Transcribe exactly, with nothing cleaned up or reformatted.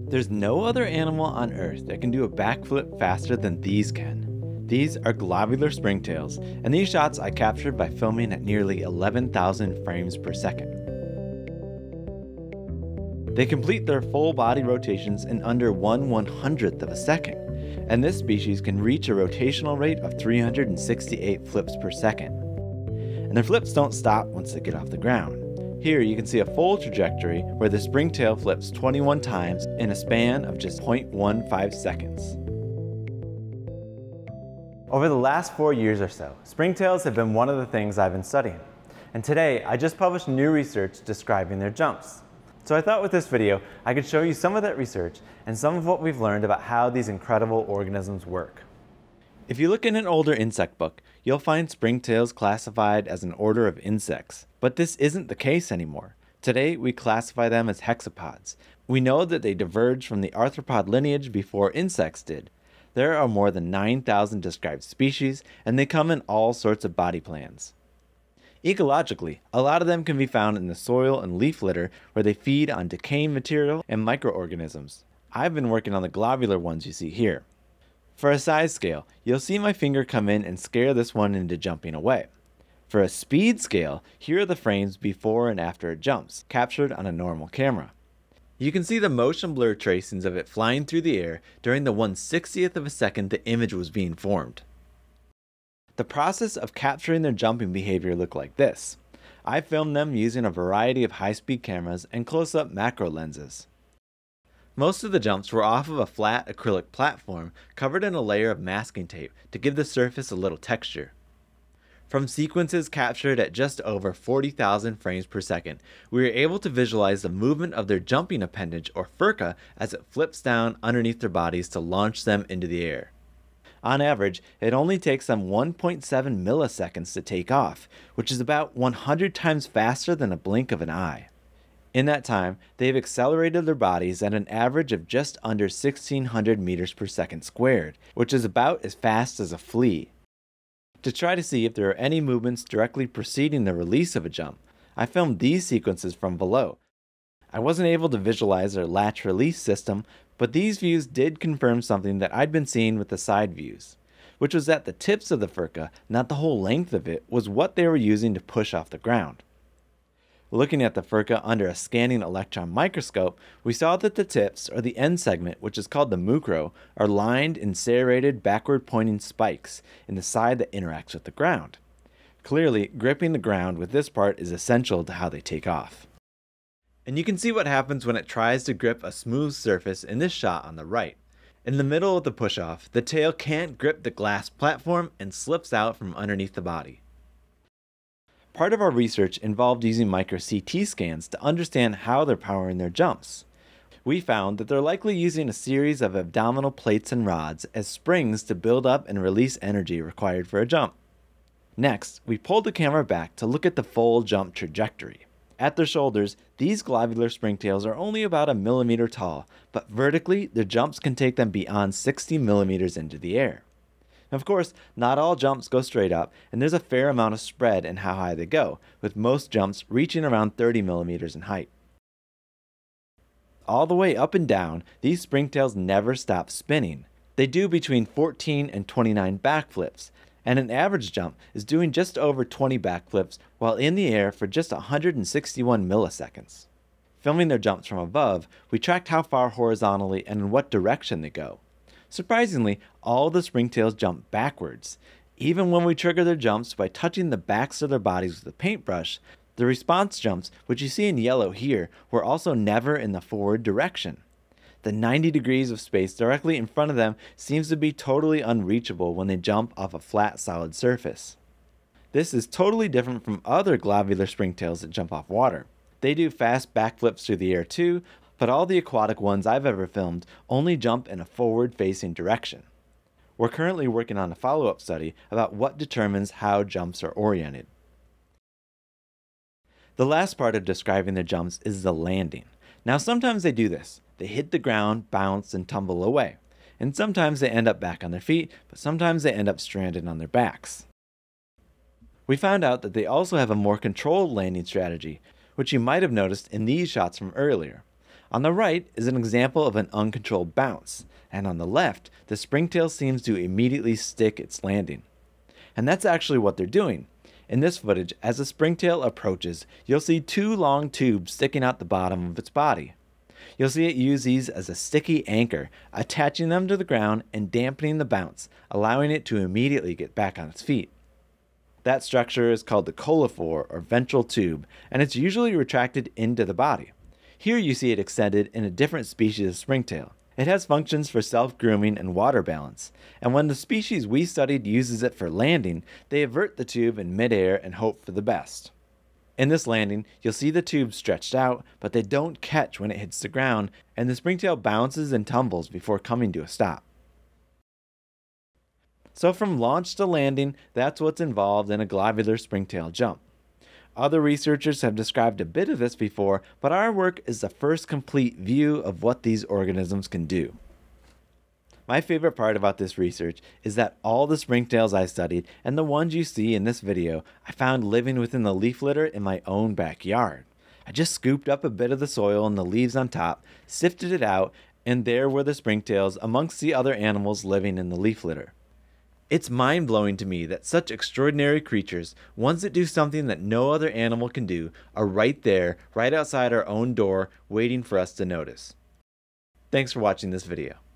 There's no other animal on Earth that can do a backflip faster than these can. These are globular springtails, and these shots I captured by filming at nearly eleven thousand frames per second. They complete their full body rotations in under one one hundredth of a second, and this species can reach a rotational rate of three hundred sixty-eight flips per second. And their flips don't stop once they get off the ground. Here you can see a full trajectory where the springtail flips twenty-one times in a span of just zero point one five seconds. Over the last four years or so, springtails have been one of the things I've been studying. And today, I just published new research describing their jumps. So I thought with this video, I could show you some of that research and some of what we've learned about how these incredible organisms work. If you look in an older insect book, you'll find springtails classified as an order of insects. But this isn't the case anymore. Today, we classify them as hexapods. We know that they diverged from the arthropod lineage before insects did. There are more than nine thousand described species, and they come in all sorts of body plans. Ecologically, a lot of them can be found in the soil and leaf litter where they feed on decaying material and microorganisms. I've been working on the globular ones you see here. For a size scale, you'll see my finger come in and scare this one into jumping away. For a speed scale, here are the frames before and after it jumps, captured on a normal camera. You can see the motion blur tracings of it flying through the air during the one sixtieth of a second the image was being formed. The process of capturing their jumping behavior looked like this. I filmed them using a variety of high-speed cameras and close-up macro lenses. Most of the jumps were off of a flat acrylic platform covered in a layer of masking tape to give the surface a little texture. From sequences captured at just over forty thousand frames per second, we were able to visualize the movement of their jumping appendage or furca as it flips down underneath their bodies to launch them into the air. On average, it only takes them one point seven milliseconds to take off, which is about one hundred times faster than a blink of an eye. In that time, they've accelerated their bodies at an average of just under sixteen hundred meters per second squared, which is about as fast as a flea. To try to see if there are any movements directly preceding the release of a jump, I filmed these sequences from below. I wasn't able to visualize their latch release system, but these views did confirm something that I'd been seeing with the side views, which was that the tips of the furca, not the whole length of it, was what they were using to push off the ground. Looking at the furca under a scanning electron microscope, we saw that the tips, or the end segment, which is called the mucro, are lined in serrated backward-pointing spikes in the side that interacts with the ground. Clearly, gripping the ground with this part is essential to how they take off. And you can see what happens when it tries to grip a smooth surface in this shot on the right. In the middle of the push-off, the tail can't grip the glass platform and slips out from underneath the body. Part of our research involved using micro C T scans to understand how they're powering their jumps. We found that they're likely using a series of abdominal plates and rods as springs to build up and release energy required for a jump. Next, we pulled the camera back to look at the full jump trajectory. At their shoulders, these globular springtails are only about a millimeter tall, but vertically, their jumps can take them beyond sixty millimeters into the air. Of course, not all jumps go straight up, and there's a fair amount of spread in how high they go, with most jumps reaching around thirty millimeters in height. All the way up and down, these springtails never stop spinning. They do between fourteen and twenty-nine backflips, and an average jump is doing just over twenty backflips while in the air for just one hundred sixty-one milliseconds. Filming their jumps from above, we tracked how far horizontally and in what direction they go. Surprisingly, all the springtails jump backwards. Even when we trigger their jumps by touching the backs of their bodies with a paintbrush, the response jumps, which you see in yellow here, were also never in the forward direction. The ninety degrees of space directly in front of them seems to be totally unreachable when they jump off a flat, solid surface. This is totally different from other globular springtails that jump off water. They do fast backflips through the air too, but all the aquatic ones I've ever filmed only jump in a forward-facing direction. We're currently working on a follow-up study about what determines how jumps are oriented. The last part of describing their jumps is the landing. Now sometimes they do this. They hit the ground, bounce, and tumble away. And sometimes they end up back on their feet, but sometimes they end up stranded on their backs. We found out that they also have a more controlled landing strategy, which you might have noticed in these shots from earlier. On the right is an example of an uncontrolled bounce, and on the left, the springtail seems to immediately stick its landing. And that's actually what they're doing. In this footage, as the springtail approaches, you'll see two long tubes sticking out the bottom of its body. You'll see it use these as a sticky anchor, attaching them to the ground and dampening the bounce, allowing it to immediately get back on its feet. That structure is called the coliphore or ventral tube, and it's usually retracted into the body. Here you see it extended in a different species of springtail. It has functions for self-grooming and water balance, and when the species we studied uses it for landing, they avert the tube in midair and hope for the best. In this landing, you'll see the tube stretched out, but they don't catch when it hits the ground, and the springtail bounces and tumbles before coming to a stop. So from launch to landing, that's what's involved in a globular springtail jump. Other researchers have described a bit of this before, but our work is the first complete view of what these organisms can do. My favorite part about this research is that all the springtails I studied and the ones you see in this video I found living within the leaf litter in my own backyard. I just scooped up a bit of the soil and the leaves on top, sifted it out, and there were the springtails amongst the other animals living in the leaf litter. It's mind-blowing to me that such extraordinary creatures, ones that do something that no other animal can do, are right there, right outside our own door, waiting for us to notice. Thanks for watching this video.